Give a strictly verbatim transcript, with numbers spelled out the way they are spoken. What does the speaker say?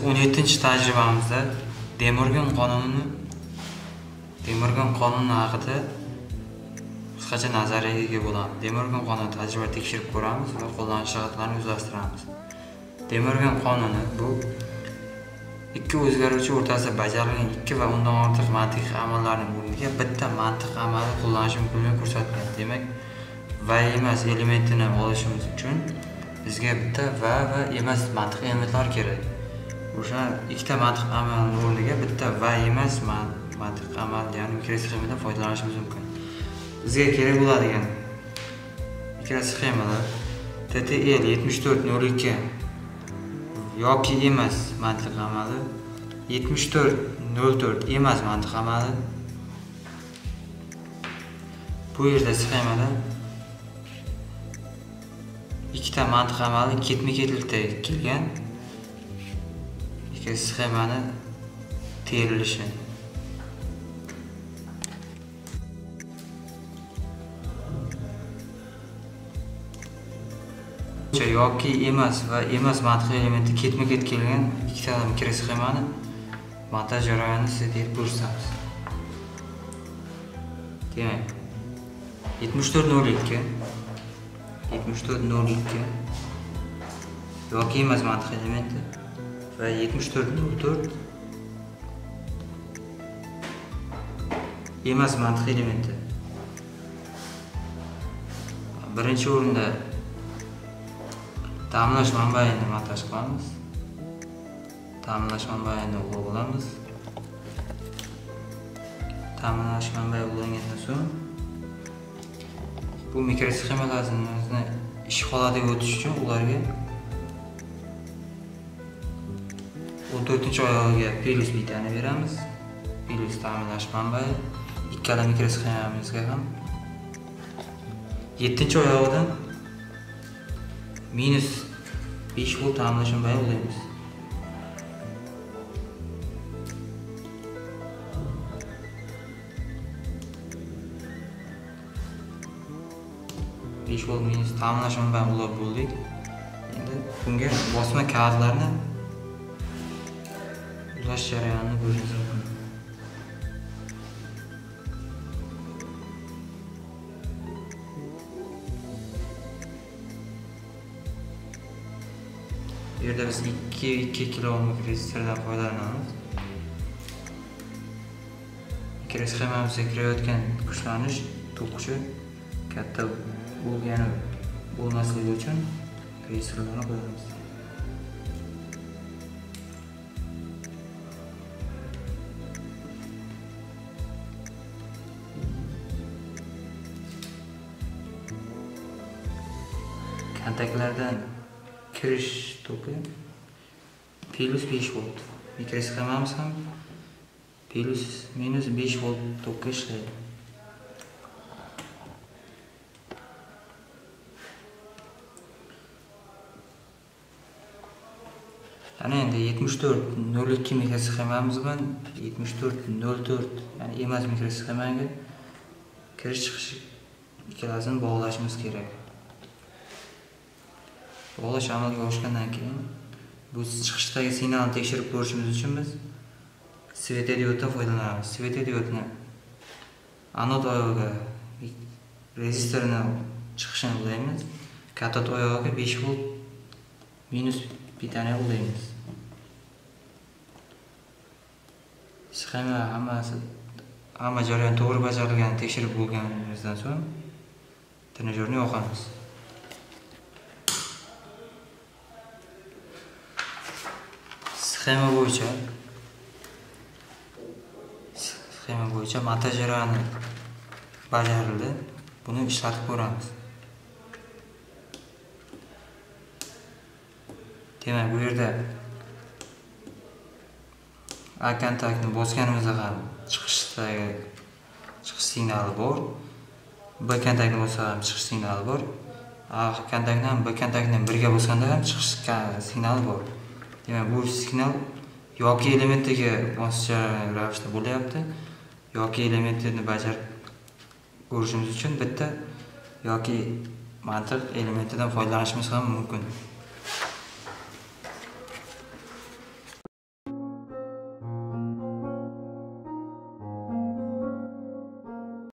o'n yettinchi tajribamizda Demorgan qonunini Demorgan qonuni haqida qisqacha nazariyaga ega bo'lamiz. Demorgan qonuni tajriba tekshirib ko'ramiz va qo'llanish jihatlarini o'zlashtiramiz. Demorgan qonuni bu ikki o'zgaruvchi o'rtasida bajarilgan ikki va undan ortiq mantiqiy amallarning o'rniga bitta mantiq amali qo'llanishi mumkinligini ko'rsatgan. Demak, va emas elementini olishimiz uchun bizga bitta va va emas mantiqiy elementlar kerak. O'sha ikkita mantiq amalning o'rniga bitta va emas mantiq amal, ya'ni mikrosxemadan foydalanishimiz mumkin. Bizga kerak bo'ladigan mikrosxemalar T T L yetmish to'rt nol ikki yoki emas mantiq amali, yetmish to'rt nol to'rt emas mantiq amali. Bu yerda sxemada ikkita mantiq amali ketma-ketlikda kelgan. Ikki sxemani terilishi. Yoki emas va emas mantiqiy elementi ketma-ket kelgan ikkita mikrosxemani montaj jarayonini sizga terib ko'rsatamiz. Demak, yetmish to'rt nol ikki yetmish to'rt nol ikki yoki emas mantiqiy elementi va yetmish to'rt nol to'rt emas mantiqiy elementi. Birinchi o'rinda ta'minlash manbayini montaj qilamiz. Ta'minlash manbayini ulug'laymiz. Ta'minlash manbayi ulug'langandan so'ng bu mikrosxemalarimizni ish holatiga o'tish uchun ularga o'n to'rtinchi oyog'iga plus bitani beramiz. Plus ta'minlash manbayi ikkala mikrosxemamizga ham yettinchi oyog'idan minus besh volt ta'minlash manbayi ulaymiz. besh volt minus ta'minlash manbayi ulab bo'ldik. Endi bunga bosma kalitlarni ulash jarayonini ko'rishimiz mumkin. Bu yerda biz ikki ikki kilo ohm resistordan foydalanamiz. Mikrosxemamizga kirayotgan kuchlanish to'qchi katta bo'lgani bo'lmasligi uchun resistorlarni qo'yamiz. Kontaktlardan kirish toki plus besh volt. Mikrosxemamiz ham plus minus besh volt tokka ishlaydi. Ana endi yetmish to'rt nol ikki mikrosxemamiz bilan yetmish to'rt nol to'rt, ya'ni emas mikrosxemaga kirish chiqish ikkalasini bog'lashimiz kerak. Bog'lash amalga oshgandan keyin bu chiqishdagi signalni tekshirib ko'rishimiz uchun biz svetodioddan foydalanamiz. Svetodiodni anod oyog'iga rezistorni chiqishini ulaymiz. Katod oyog'iga besh volt minus bitani ulaymiz. Sxema hammasi hamma jarayon to'g'ri bajarilganini tekshirib bo'lganimizdan so'ng trenajyorni yoqamiz. Sxema bo'yicha Sxema bo'yicha montaj jarayoni bajarildi. Buni ishlatib ko'ramiz. Demak, bu yerda A kontaktni bosganimizda ham chiqishdagi chiqish signali bor. B kontaktni bo'lsa ham chiqish signali bor. A kontaktni ham B kontaktni birga bosganda ham chiqish signali bor. Demak, bu signal yoki elementiga moscha ravishda bo'lyapti, yoki elementni bajarib ko'rishimiz uchun bitta yoki mantiq elementidan foydalanishimiz ham mumkin.